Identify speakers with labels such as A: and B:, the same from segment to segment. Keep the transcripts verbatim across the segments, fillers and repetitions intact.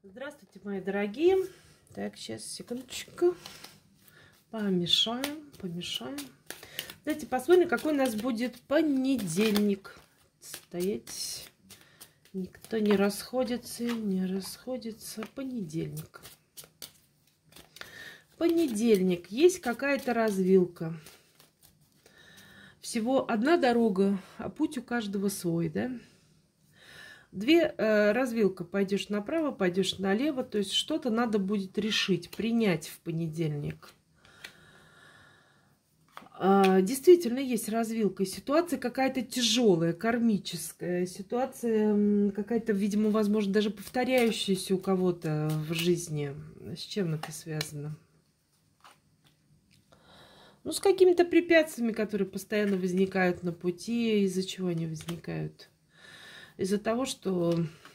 A: Здравствуйте, мои дорогие. Так, сейчас, секундочку. Помешаем, помешаем. Давайте посмотрим, какой у нас будет понедельник. Стоять. Никто не расходится, не расходится. Понедельник. Понедельник. Есть какая-то развилка. Всего одна дорога, а путь у каждого свой, да? Две э, развилка. Пойдешь направо, пойдешь налево. То есть что-то надо будет решить, принять в понедельник. А, действительно есть развилка. Ситуация какая-то тяжелая, кармическая. Ситуация какая-то, видимо, возможно, даже повторяющаяся у кого-то в жизни. С чем это связано? Ну, с какими-то препятствиями, которые постоянно возникают на пути. Из-за чего они возникают? Из-за того, что...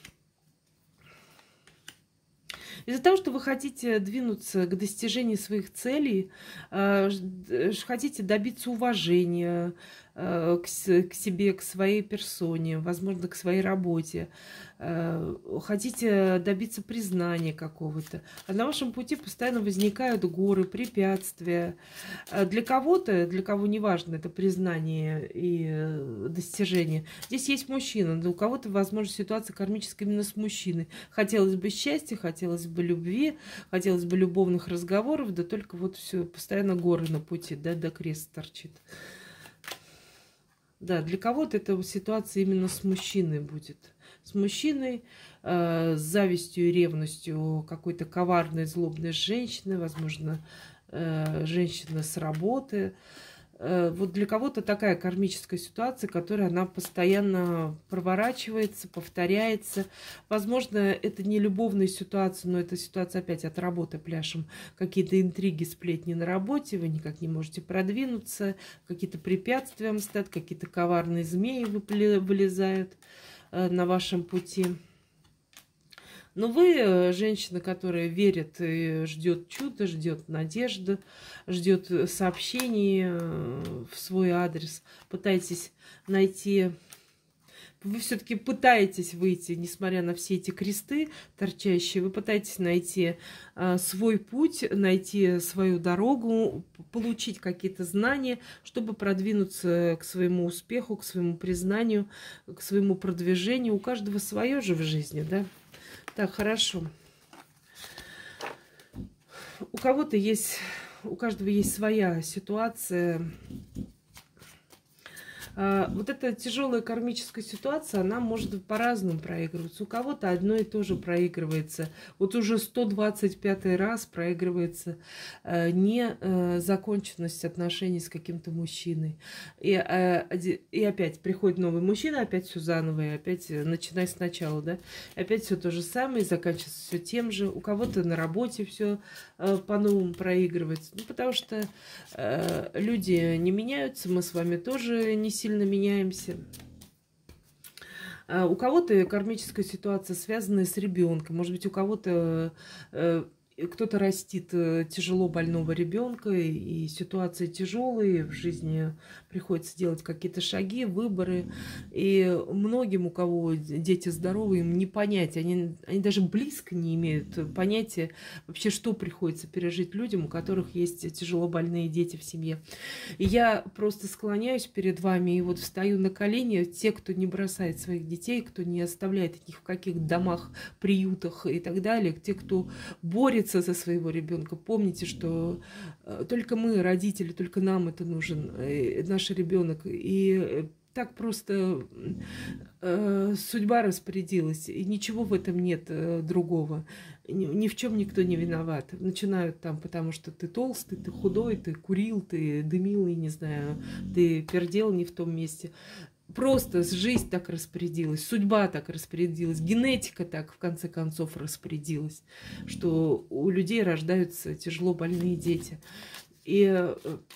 A: Из-за того, что вы хотите двинуться к достижению своих целей, хотите добиться уважения к себе, к своей персоне, возможно, к своей работе, хотите добиться признания какого-то. А на вашем пути постоянно возникают горы, препятствия. Для кого-то, для кого не важно это признание и достижение, здесь есть мужчина. У кого-то, возможно, ситуация кармическая именно с мужчиной. Хотелось бы счастья, хотелось бы любви, хотелось бы любовных разговоров, да только вот все, постоянно горы на пути, да, до крест торчит. Да, для кого-то эта ситуация именно с мужчиной будет. С мужчиной, э, с завистью и ревностью какой-то коварной, злобной женщины, возможно, э, женщина с работы. Э, вот для кого-то такая кармическая ситуация, которая она постоянно проворачивается, повторяется. Возможно, это не любовная ситуация, но это ситуация опять от работы пляшем. Какие-то интриги, сплетни на работе, вы никак не можете продвинуться, какие-то препятствия вам стоят, какие-то коварные змеи вылезают на вашем пути. Но вы, женщина, которая верит и ждет чуда, ждет надежды, ждет сообщений в свой адрес, пытаетесь найти... Вы все-таки пытаетесь выйти, несмотря на все эти кресты торчащие, вы пытаетесь найти а, свой путь, найти свою дорогу, получить какие-то знания, чтобы продвинуться к своему успеху, к своему признанию, к своему продвижению. У каждого свое же в жизни, да? Так, хорошо. У кого-то есть, у каждого есть своя ситуация. Вот эта тяжелая кармическая ситуация, она может по-разному проигрываться. У кого-то одно и то же проигрывается. Вот уже сто двадцать пятый раз проигрывается незаконченность отношений с каким-то мужчиной. И, и опять приходит новый мужчина, опять все заново, и опять начинай сначала, да? Опять все то же самое, заканчивается все тем же. У кого-то на работе все по-новому проигрывается. Ну, потому что люди не меняются, мы с вами тоже не сильно меняемся. У кого-то кармическая ситуация связана с ребенком. Может быть, у кого-то кто-то растит тяжело больного ребенка, и ситуация тяжелая, в жизни приходится делать какие-то шаги, выборы. И многим, у кого дети здоровые, им не понять, они, они даже близко не имеют понятия вообще, что приходится пережить людям, у которых есть тяжело больные дети в семье. И я просто склоняюсь перед вами и вот встаю на колени. Те, кто не бросает своих детей, кто не оставляет их в каких домах, приютах и так далее, те, кто борется за своего ребенка. Помните, что только мы, родители, только нам это нужен, наш ребенок. И так просто э, судьба распорядилась, и ничего в этом нет э, другого. Ни, ни в чем никто не виноват. Начинают там, потому что ты толстый, ты худой, ты курил, ты дымил, и не знаю, ты пердел не в том месте. Просто жизнь так распорядилась, судьба так распорядилась, генетика так, в конце концов, распорядилась, что у людей рождаются тяжело больные дети. И э,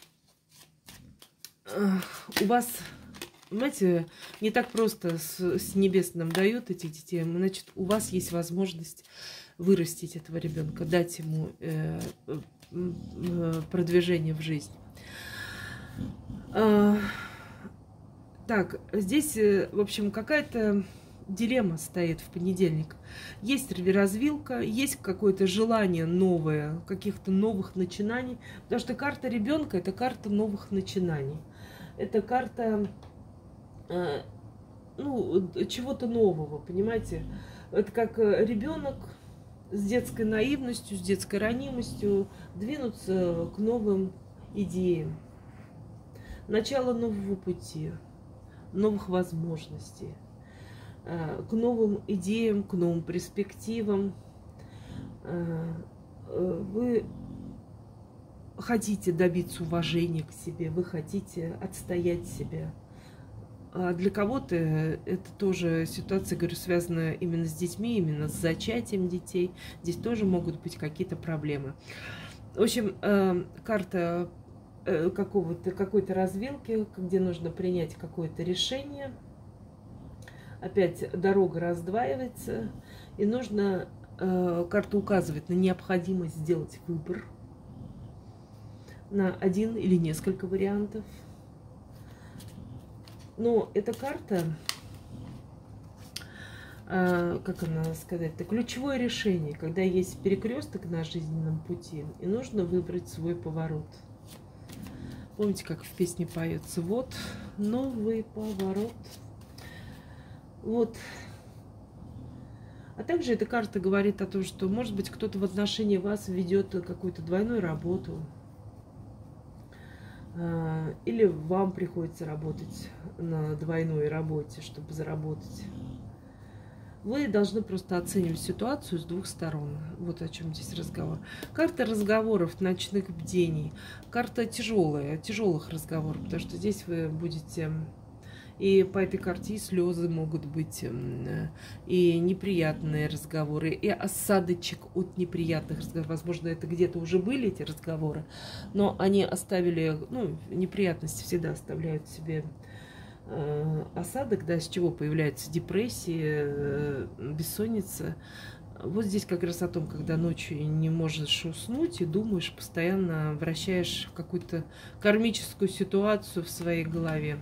A: э, у вас, понимаете, не так просто с, с небес нам дают этих детей, значит, у вас есть возможность вырастить этого ребенка, дать ему э, э, продвижение в жизнь. Так, здесь, в общем, какая-то дилемма стоит в понедельник. Есть развилка, есть какое-то желание новое, каких-то новых начинаний. Потому что карта ребенка – это карта новых начинаний. Это карта э, ну, чего-то нового, понимаете? Это как ребенок с детской наивностью, с детской ранимостью двинуться к новым идеям. Начало нового пути, новых возможностей, к новым идеям, к новым перспективам. Вы хотите добиться уважения к себе, вы хотите отстоять себя. А для кого-то это тоже ситуация, говорю, связана именно с детьми, именно с зачатием детей. Здесь тоже могут быть какие-то проблемы. В общем, карта какого-то, какой-то развилки, где нужно принять какое-то решение. Опять дорога раздваивается, и нужно, карта указывает на необходимость сделать выбор на один или несколько вариантов. Но эта карта, как она сказать, это ключевое решение, когда есть перекресток на жизненном пути, и нужно выбрать свой поворот. Помните, как в песне поется? Вот новый поворот. Вот. А также эта карта говорит о том, что, может быть, кто-то в отношении вас ведет какую-то двойную работу. Или вам приходится работать на двойной работе, чтобы заработать. Вы должны просто оценивать ситуацию с двух сторон. Вот о чем здесь разговор. Карта разговоров, ночных бдений. Карта тяжелая, тяжелых разговоров, потому что здесь вы будете... И по этой карте и слезы могут быть, и неприятные разговоры, и осадочек от неприятных разговоров. Возможно, это где-то уже были эти разговоры, но они оставили, ну, неприятности всегда оставляют себе э, осадок, да, с чего появляются депрессии, э, бессонница. Вот здесь как раз о том, когда ночью не можешь уснуть и думаешь, постоянно вращаешь какую-то кармическую ситуацию в своей голове.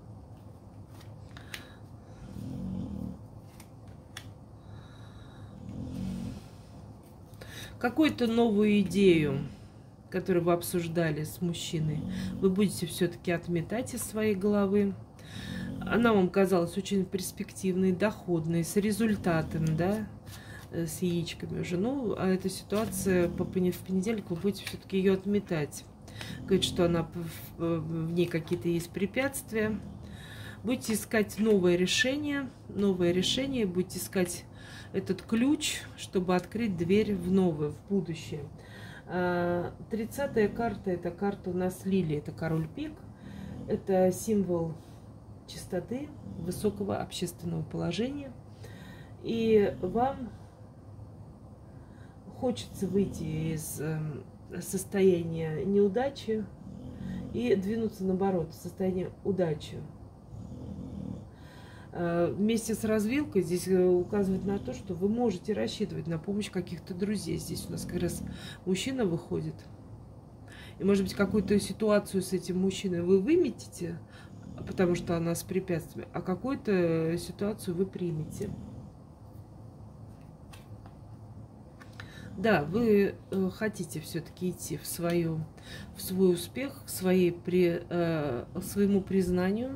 A: Какую-то новую идею, которую вы обсуждали с мужчиной, вы будете все-таки отметать из своей головы. Она вам казалась очень перспективной, доходной, с результатом, да, с яичками уже. Ну, а эта ситуация в понедельник вы будете все-таки ее отметать. Говорит, что она, в ней какие-то есть препятствия. Будете искать новое решение, новое решение, будете искать этот ключ, чтобы открыть дверь в новое, в будущее. Тридцатая карта – это карта у нас лилии, это король пик. Это символ чистоты, высокого общественного положения. И вам хочется выйти из состояния неудачи и двинуться, наоборот, в состояние удачи. Вместе с развилкой здесь указывает на то, что вы можете рассчитывать на помощь каких-то друзей. Здесь у нас как раз мужчина выходит. И, может быть, какую-то ситуацию с этим мужчиной вы выметите, потому что она с препятствием, а какую-то ситуацию вы примете. Да, вы хотите все-таки идти в, свою, в свой успех, к своей, при, э, своему признанию.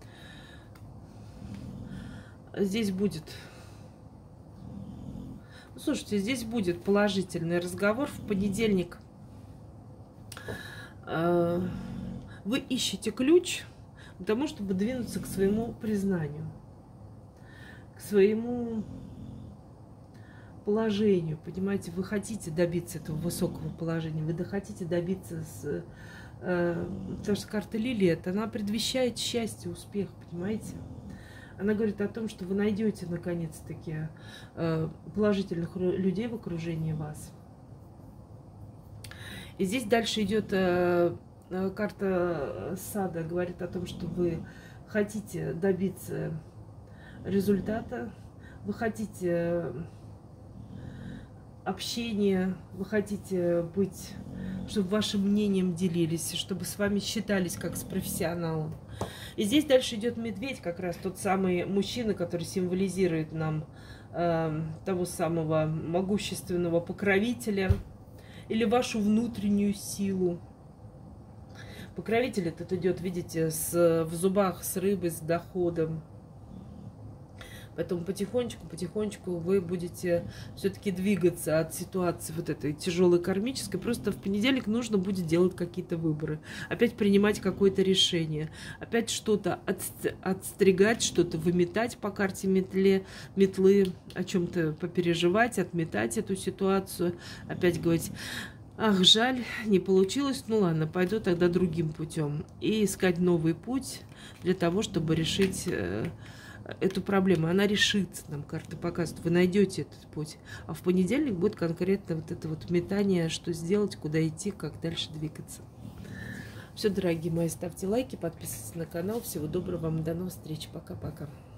A: Здесь будет, ну, слушайте, здесь будет положительный разговор в понедельник. Вы ищете ключ к тому, чтобы двинуться к своему признанию, к своему положению, понимаете, вы хотите добиться этого высокого положения, вы хотите добиться, с, потому что карта Лилии, это она предвещает счастье, успех, понимаете? Она говорит о том, что вы найдете наконец-таки положительных людей в окружении вас. И здесь дальше идет карта сада, говорит о том, что вы хотите добиться результата, вы хотите общения, вы хотите быть, чтобы вашим мнением делились, чтобы с вами считались как с профессионалом. И здесь дальше идет медведь, как раз тот самый мужчина, который символизирует нам э, того самого могущественного покровителя или вашу внутреннюю силу. Покровитель этот идет, видите, с, в зубах с рыбой, с доходом. Поэтому потихонечку, потихонечку вы будете все-таки двигаться от ситуации вот этой тяжелой кармической. Просто в понедельник нужно будет делать какие-то выборы. Опять принимать какое-то решение. Опять что-то отстригать, что-то выметать по карте метле, метлы, о чем-то попереживать, отметать эту ситуацию. Опять говорить: ах, жаль, не получилось, ну ладно, пойду тогда другим путем. И искать новый путь для того, чтобы решить э, эту проблему. Она решится, нам карта показывает. Вы найдете этот путь. А в понедельник будет конкретно вот это вот метание, что сделать, куда идти, как дальше двигаться. Все, дорогие мои, ставьте лайки, подписывайтесь на канал. Всего доброго вам, до новых встреч. Пока-пока.